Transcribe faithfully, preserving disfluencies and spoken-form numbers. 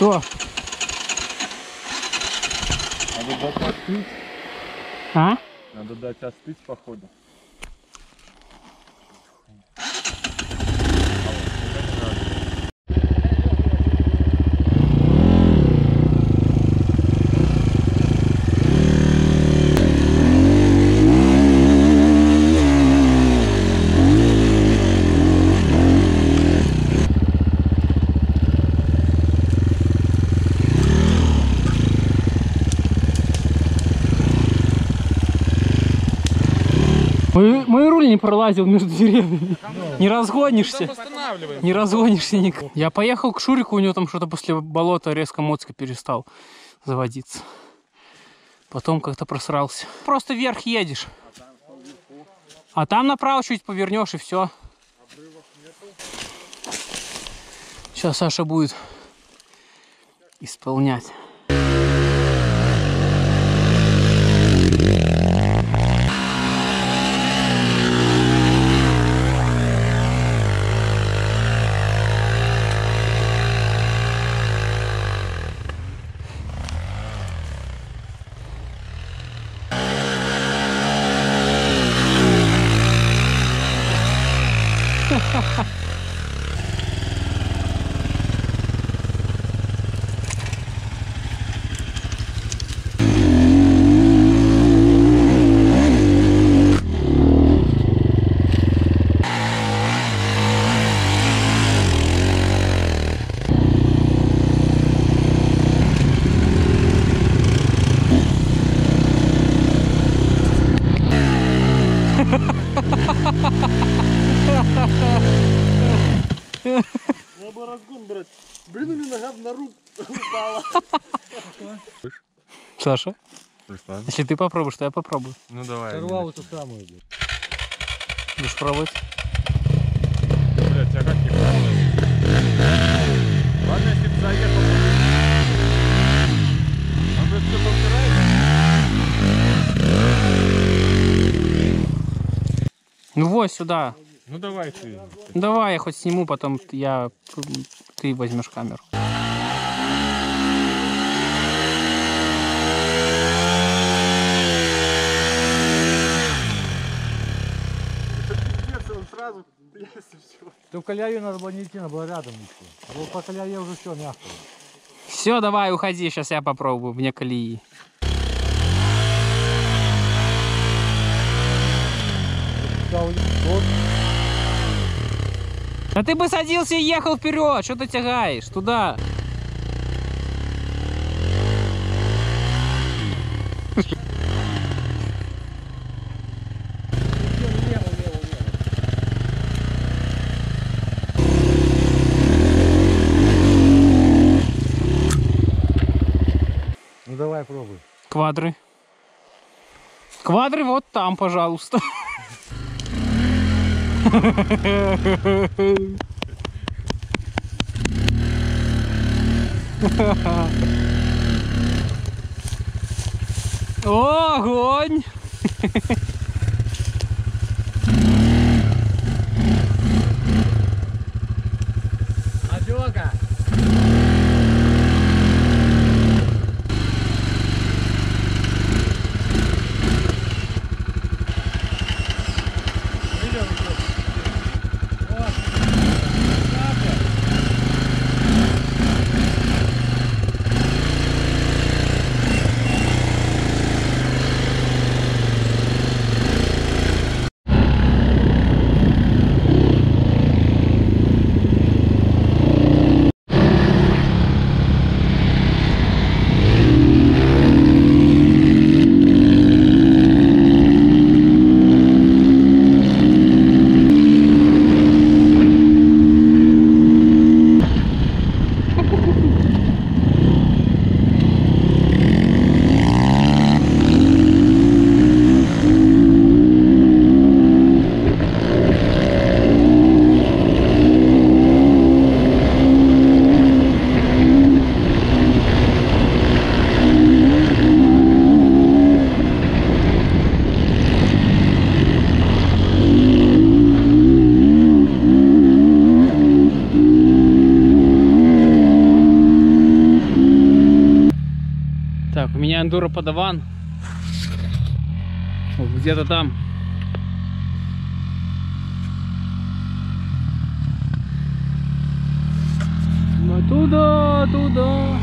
Что? Надо дать остыть. А? Надо дать остыть, походу. Мой, мой руль не пролазил между деревьями. Не разгонишься. Не разгонишься никак. Я поехал к Шурику, у него там что-то после болота резко моцка перестал заводиться. Потом как-то просрался. Просто вверх едешь. А там направо чуть повернешь и все. Сейчас Саша будет исполнять. Надо разгон брать. Блин, у меня нога на руку упала. Саша, Руслан. если ты попробуешь, то я попробую. Ну давай. Сорвал эту самую, блядь. Будешь пробовать? Блядь, тебя как не правильно? Ладно, если бы заехал. А вы что-то упираете? Ну вот сюда. Ну давай ты. Давай я хоть сниму, потом я ты возьмешь камеру. Он сразу трясся все. То Каляю надо было не идти, надо было рядом идти. А вот по Каляе уже все мягко. Все, давай, уходи, сейчас я попробую вне колеи. Да ты бы садился и ехал вперед, что ты тягаешь? Туда. Ну давай пробуй. Квадры. Квадры вот там, пожалуйста. О, огонь! Надёга! эндуро подаван. Вот где-то там. Ну туда, туда.